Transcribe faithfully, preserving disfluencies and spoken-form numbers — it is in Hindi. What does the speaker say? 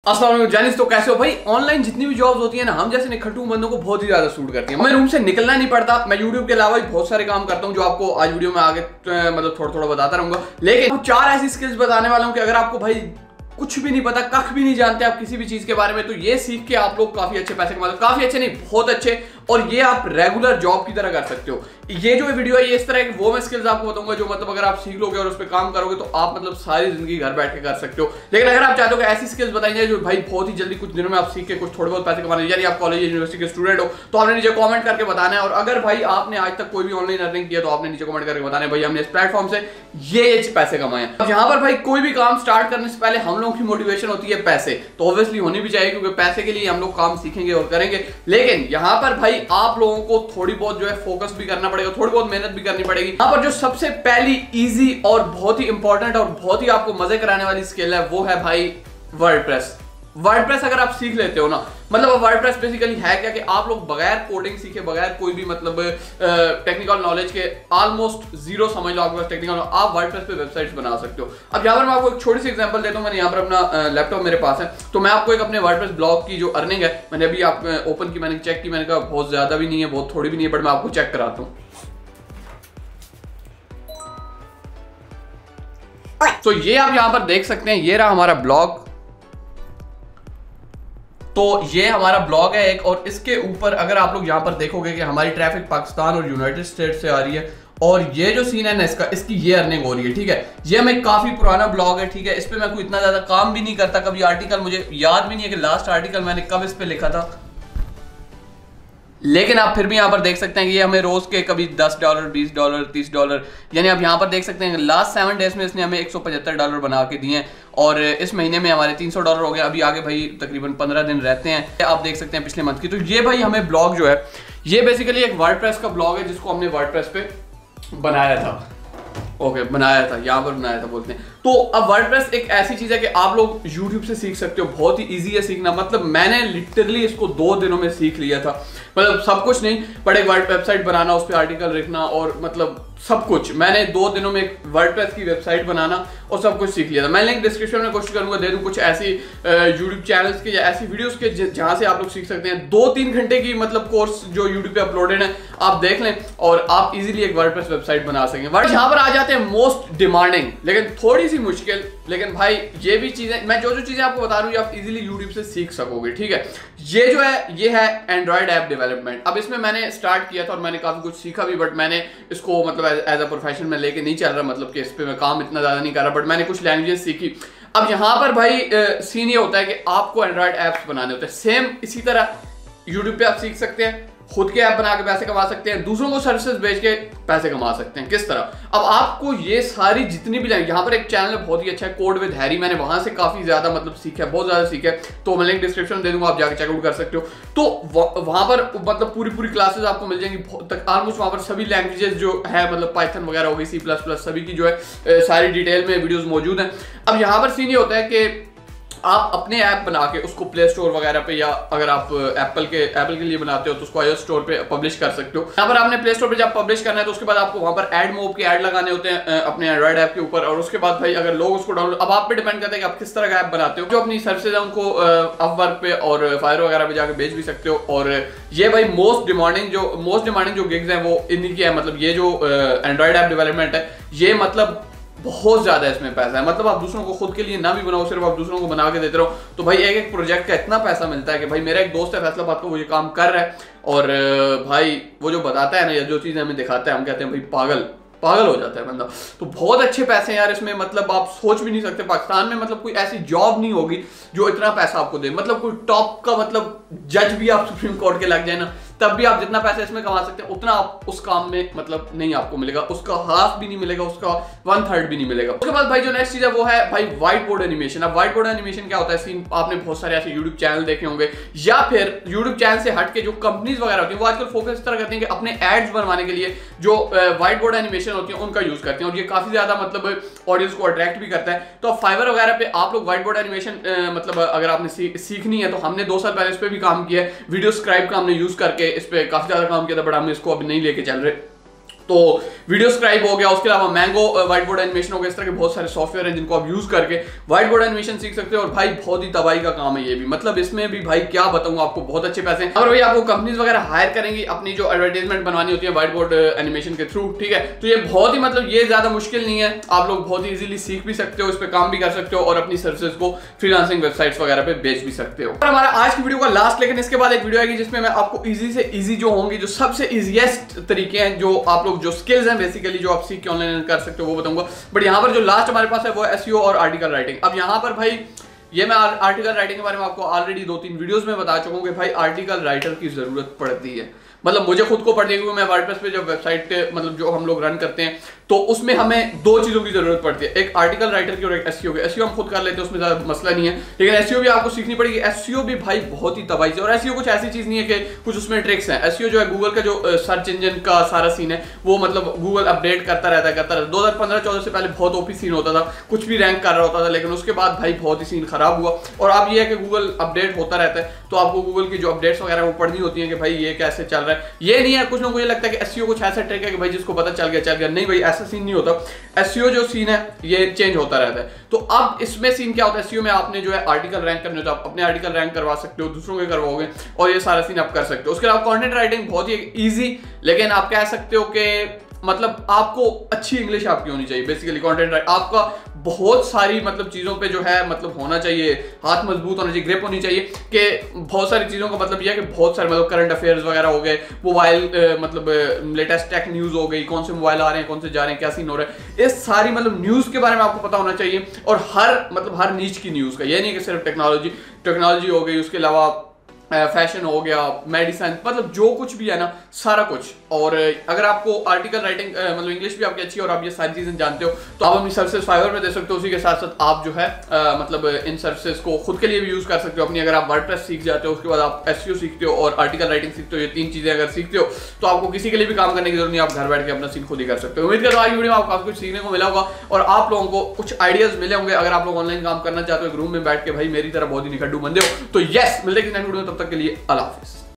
अस्सलाम वालेकुम जानिस, तो कैसे हो भाई। ऑनलाइन जितनी भी जॉब्स होती है ना, हम जैसे निखटू बंदों को बहुत ही ज्यादा सूट करती है। मैं रूम से निकलना नहीं पड़ता। मैं यूट्यूब के अलावा भी बहुत सारे काम करता हूँ जो आपको आज वीडियो में आगे मतलब थोड़ा थोड़ा बताता रहूंगा। लेकिन चार ऐसी स्किल्स बताने वाला हूँ कि अगर आपको भाई कुछ भी नहीं पता, कख भी नहीं जानते आप किसी भी चीज के बारे में, तो ये सीख के आप लोग काफी अच्छे पैसे कमा सकते हो। काफी अच्छे नहीं, बहुत अच्छे, और ये आप रेगुलर जॉब की तरह कर सकते हो। ये जो वीडियो है ये इस तरह की वो मैं स्किल्स आपको बताऊंगा जो मतलब अगर आप सीख लोगे और उस पर काम करोगे तो आप मतलब सारी जिंदगी घर बैठ के कर सकते हो। लेकिन अगर आप चाहते हो कि ऐसी स्किल्स बताई जाए जो भाई बहुत ही जल्दी कुछ दिनों में आप सीख के कुछ थोड़े बहुत पैसे कमाने, यानी आप कॉलेज यूनिवर्सिटी के स्टूडेंट हो, तो आपने नीचे कॉमेंट करके बताना है। और अगर भाई आपने आज तक कोई भी ऑनलाइन अर्निंग किया तो आपने नीचे कॉमेंट करके बताना है भाई हमने इस प्लेटफॉर्म से ये ये पैसे कमाए हैं। अब यहाँ पर भाई कोई भी काम स्टार्ट करने से पहले हम लोगों की मोटिवेशन होती है पैसे, तो ऑब्वियसली होनी भी चाहिए क्योंकि पैसे के लिए हम लोग काम सीखेंगे और करेंगे। लेकिन यहाँ पर भाई आप लोगों को थोड़ी बहुत जो है फोकस भी करना पड़ेगा, थोड़ी बहुत मेहनत भी करनी पड़ेगी। यहाँ पर जो सबसे पहली इजी और बहुत ही इंपॉर्टेंट और बहुत ही आपको मजे कराने वाली स्किल है वो है भाई वर्डप्रेस। वर्डप्रेस अगर आप सीख लेते हो ना, मतलब वर्डप्रेस बेसिकली है क्या कि आप लोग बगैर कोडिंग सीखे, बगैर कोई भी मतलब टेक्निकल नॉलेज के, ऑलमोस्ट जीरो समझ लो आपके पास टेक्निकल, आप वर्डप्रेस पे वेबसाइट्स बना सकते हो। अब यहाँ पर मैं आपको एक छोटी सी एग्जांपल देता हूँ। मैंने यहाँ पर अपना लैपटॉप मेरे पास है, तो मैं आपको एक अपने वर्डप्रेस ब्लॉग की जो अर्निंग है मैंने अभी आप ओपन की, मैंने चेक की, मैंने कहा बहुत ज्यादा भी नहीं है बहुत थोड़ी भी नहीं है, बट मैं आपको चेक कराता हूँ। तो ये आप यहां पर देख सकते हैं, ये रहा हमारा ब्लॉग। तो ये हमारा ब्लॉग है एक, और इसके ऊपर अगर आप लोग यहां पर देखोगे कि हमारी ट्रैफिक पाकिस्तान और यूनाइटेड स्टेट्स से आ रही है, और ये जो सीन है ना इसका, इसकी ये अर्निंग हो रही है। ठीक है, ये हमें काफी पुराना ब्लॉग है। ठीक है, इस पे मैं कोई इतना ज्यादा काम भी नहीं करता। कभी आर्टिकल मुझे याद भी नहीं है कि लास्ट आर्टिकल मैंने कब इस पे लिखा था, लेकिन आप फिर भी यहाँ पर देख सकते हैं कि ये हमें रोज के कभी दस डॉलर, बीस डॉलर, तीस डॉलर, यानी आप यहाँ पर देख सकते हैं लास्ट सेवन डेज में इसने हमें एक सौ पचहत्तर डॉलर बना के दिए हैं, और इस महीने में हमारे तीन सौ डॉलर हो गए। अभी आगे भाई तकरीबन पंद्रह दिन रहते हैं। आप देख सकते हैं पिछले मंथ की। तो ये भाई हमें ब्लॉग जो है ये बेसिकली एक वर्डप्रेस का ब्लॉग है जिसको हमने वर्डप्रेस पे बनाया था। ओके okay, बनाया था, यहाँ पर बनाया था बोलते हैं। तो अब वर्डप्रेस एक ऐसी चीज है कि आप लोग YouTube से सीख सकते हो, बहुत ही इजी है सीखना। मतलब मैंने लिटरली इसको दो दिनों में सीख लिया था, मतलब सब कुछ नहीं, बट एक वर्ड वेबसाइट बनाना, उस पर आर्टिकल लिखना और मतलब सब कुछ मैंने दो दिनों में एक वर्डप्रेस की वेबसाइट बनाना और सब कुछ सीख लिया था। मैं लिंक डिस्क्रिप्शन में कोशिश करूंगा दे दूं कुछ ऐसी यूट्यूब चैनल्स के या ऐसी वीडियोस के जहां से आप लोग सीख सकते हैं। दो तीन घंटे की मतलब कोर्स जो यूट्यूब पे अपलोडेड है, आप देख लें और आप इजीली एक वर्डप्रेस वेबसाइट बना सकें। वर्ड यहाँ पर आ जाते हैं मोस्ट डिमांडिंग, लेकिन थोड़ी सी मुश्किल, लेकिन भाई ये भी चीजें, मैं जो जो चीजें आपको बता रहा हूँ आप इजीली यूट्यूब से सीख सकोगे। ठीक है, ये जो है ये है एंड्रॉइड ऐप डेवलपमेंट। अब इसमें मैंने स्टार्ट किया था और मैंने काफी कुछ सीखा भी, बट मैंने इसको मतलब एज अ प्रोफेशन में लेके नहीं चल रहा, मतलब कि इस पे मैं काम इतना ज्यादा नहीं कर रहा, बट मैंने कुछ लैंग्वेजेस सीखी। अब यहाँ पर भाई सीन ये होता है कि आपको एंड्रॉइड ऐप्स बनाने होते हैं। सेम इसी तरह यूट्यूब पे आप सीख सकते हैं, खुद के ऐप बना के पैसे कमा सकते हैं, दूसरों को सर्विसेज बेच के पैसे कमा सकते हैं। किस तरह? अब आपको ये सारी जितनी भी, यहाँ पर एक चैनल बहुत ही अच्छा है कोड विद हैरी, मैंने वहां से काफी ज्यादा मतलब सीखा है, बहुत ज्यादा सीखा है, तो मैं लिंक डिस्क्रिप्शन दे दूंगा, आप जाके चेकआउट कर सकते हो। तो वहां पर मतलब पूरी पूरी क्लासेस आपको मिल जाएंगी, ऑलमोस्ट वहां पर सभी लैंग्वेजेस जो है, मतलब पाइथन वगैरह हो गई, सी प्लस प्लस, सभी की जो है सारी डिटेल में वीडियोज मौजूद है। अब यहाँ पर सीन ये होता है कि आप अपने ऐप बना के उसको प्ले स्टोर वगैरह पे, या अगर आप एप्पल के एप्पल के लिए बनाते हो तो उसको आईओएस स्टोर पे पब्लिश कर सकते हो। यहाँ पर आपने प्ले स्टोर पे जब पब्लिश करना है तो उसके बाद आपको वहां पर एड मोब के ऐड लगाने होते हैं अपने एंड्रॉइड ऐप के ऊपर, और उसके बाद भाई अगर लोग उसको डाउनलोड, अब आप पे डिपेंड करता है कि आप किस तरह का ऐप बनाते हो। जो अपनी सर्विसेज है उनको अपवर्क पे और फायर वगैरह पे जाकर बेच भी सकते हो। और ये भाई मोस्ट डिमांडिंग जो मोस्ट डिमांडिंग जो गिग्स है वो इन्हीं की है। मतलब ये जो एंड्रॉइड ऐप डेवलपमेंट है ये मतलब बहुत ज्यादा इसमें पैसा है। मतलब आप दूसरों को खुद के लिए ना भी बनाओ, सिर्फ आप दूसरों को बना के देते रहो, तो भाई एक एक प्रोजेक्ट का इतना पैसा मिलता है कि भाई मेरा एक दोस्त है फैसलाबाद को, वो ये काम कर रहा है, और भाई वो जो बताता है ना या जो चीजें हमें दिखाता है, हम कहते हैं भाई पागल पागल हो जाता है बंदा। तो बहुत अच्छे पैसे हैं यार इसमें, मतलब आप सोच भी नहीं सकते। पाकिस्तान में मतलब कोई ऐसी जॉब नहीं होगी जो इतना पैसा आपको दे। मतलब कोई टॉप का मतलब जज भी आप सुप्रीम कोर्ट के लग जाए ना, तब भी आप जितना पैसा इसमें कमा सकते हैं उतना आप उस काम में मतलब नहीं आपको मिलेगा, उसका हाफ भी नहीं मिलेगा, उसका वन थर्ड भी नहीं मिलेगा। उसके बाद भाई जो नेक्स्ट चीज है वो है भाई व्हाइट बोर्ड एनिमेशन। अब व्हाइट बोर्ड एनिमेशन क्या होता है, सीन आपने बहुत सारे ऐसे यूट्यूब चैनल देखे होंगे, या फिर यूट्यूब चैनल से हट के जो कंपनीज वगैरह होती है वो आजकल फोकस इस तरह करती है कि अपने एड्स बनवाने के लिए जो व्हाइट बोर्ड एनिमेशन होती है उनका यूज करते हैं, और ये काफी ज्यादा मतलब ऑडियंस को अट्रैक्ट भी करता है। तो फाइवर वगैरह पे आप लोग व्हाइट बोर्ड एनिमेशन मतलब अगर आपने सीखनी है तो हमने दो साल पहले इस पे भी काम किया है, वीडियो स्क्राइब का हमने यूज करके इस पे काफी ज्यादा काम किया था, बट हम इसको अभी नहीं लेके चल रहे। तो वीडियो स्क्राइब हो गया, उसके अलावा मैंगो व्हाइट बोर्ड एनिमेशन हो गया, इस तरह के बहुत सारे सॉफ्टवेयर हैं जिनको आप यूज करके व्हाइट बोर्ड एनिमेशन सीख सकते हो। और भाई बहुत ही तबाही का काम है ये भी, मतलब इसमें भी भाई क्या बताऊं आपको, बहुत अच्छे पैसे हैं। और भाई आपको कंपनीज वगैरह हायर करेंगी अपनी जो एडवर्टाइजमेंट बनवानी होती है व्हाइट बोर्ड एनिमेशन के थ्रू, ठीक है। तो ये बहुत ही मतलब ये ज्यादा मुश्किल नहीं है, आप लोग बहुत ही इजीली सीख भी सकते हो, इस पर काम भी कर सकते हो और अपनी सर्विसेज को फ्रीलांसिंग वेबसाइट्स वगैरह पे बेच भी सकते हो। और हमारा आज की वीडियो का लास्ट, लेकिन इसके बाद एक वीडियो आएगी जिसमें मैं आपको इजी से इजी जो होंगी, जो सबसे इजीएस्ट तरीके हैं, जो आप लोग जो स्किल्स हैं बेसिकली जो आप सीख के ऑनलाइन कर सकते हो वो बताऊंगा। बट यहाँ पर जो लास्ट हमारे पास है वो एसईओ और आर्टिकल राइटिंग। अब यहाँ पर भाई ये मैं आर्टिकल राइटिंग के बारे में आपको ऑलरेडी दो तीन वीडियोस में बता चुका हूँ कि भाई आर्टिकल राइटर की जरूरत पड़ती है, मतलब मुझे खुद को पड़ती है क्योंकि मैं वर्डप्रेस पे जब वेबसाइट मतलब जो हम लोग रन करते हैं तो उसमें हमें दो चीजों की जरूरत पड़ती है, एक आर्टिकल राइटर की और एक एसईओ की। एसईओ हम खुद कर लेते हैं, उसमें ज्यादा मसला नहीं है, लेकिन एसईओ भी आपको सीखनी पड़ेगी। एसईओ भी भाई बहुत ही तबाही से, और एसईओ कुछ ऐसी चीज नहीं है कि कुछ उसमें ट्रिक्स हैं। एसईओ जो है गूगल का जो सर्च इंजन का सारा सीन है वो मतलब गूगल अपडेट करता रहता है करता रहता है दो हजार पंद्रह चौदह से पहले बहुत ओपी सीन होता था, कुछ भी रैंक कर रहा होता था, लेकिन उसके बाद भाई बहुत ही सीन खराब हुआ। और अब ये है कि गूगल अपडेट होता रहता है, तो आपको गूगल की जो अपडेट्स वगैरह वो पढ़नी होती है कि भाई ये कैसे चल रहा है। ये नहीं है कुछ लोगों को ये लगता है कि एसईओ कुछ ऐसा ट्रिक है कि भाई जिसको पता चल गया चल गया, नहीं भाई ऐसा सीन नहीं होता। एसईओ जो सीन है ये चेंज होता रहता है। तो अब इसमें सीन क्या होता है, एसईओ में आपने जो है आर्टिकल रैंक करने होता है, आप अपने आर्टिकल रैंक करवा सकते हो, दूसरों के करवाओगे और ये सारा सीन आप कर सकते हो। उसके अलावा कंटेंट राइटिंग बहुत ही इजी, लेकिन आप कह सकते हो कि मतलब आपको अच्छी इंग्लिश आपकी होनी चाहिए। बेसिकली कंटेंट राइट आपका बहुत सारी मतलब चीजों पे जो है मतलब होना चाहिए, हाथ मजबूत होना चाहिए, ग्रिप होनी चाहिए कि बहुत सारी चीजों का मतलब यह है कि बहुत सारे मतलब करंट अफेयर्स वगैरह हो गए, मोबाइल मतलब लेटेस्ट टेक न्यूज हो गई, कौन से मोबाइल आ रहे हैं, कौन से जा रहे हैं, क्या सीन हो रहा है, इस सारी मतलब न्यूज के बारे में आपको पता होना चाहिए। और हर मतलब हर नीच की न्यूज का, ये नहीं कि सिर्फ टेक्नोलॉजी टेक्नोलॉजी हो गई, उसके अलावा फैशन हो गया, मेडिसिन, मतलब जो कुछ भी है ना सारा कुछ। और अगर आपको आर्टिकल राइटिंग मतलब इंग्लिश भी आपकी अच्छी है और आप ये सारी चीजें जानते हो तो आप अपनी सर्विसेज फाइवर में दे सकते हो। उसी के साथ साथ आप जो है आ, मतलब इन सर्विसेज को खुद के लिए भी यूज कर सकते हो अपनी। अगर आप वर्डप्रेस सीख जाते हो, उसके बाद आप एसईओ सीखते हो और आर्टिकल राइटिंग सीखते हो, ये तीन चीजें अगर सीखते हो तो आपको किसी के लिए भी काम करने की जरूरत नहीं, आप घर बैठ के अपना सीन खुद ही कर सकते हो। उम्मीद करता हूं आज वीडियो में आपको काफी कुछ सीखने को मिला होगा और आप लोगों को कुछ आइडियाज मिले होंगे। अगर आप लोग ऑनलाइन काम करना चाहते हो एक रूम में बैठ के भाई मेरी तरह बहुत ही निखड्डू बंदे हो तो यस, मिलते हैं नेक्स्ट वीडियो में, तब तक के लिए अल्लाह हाफिज़।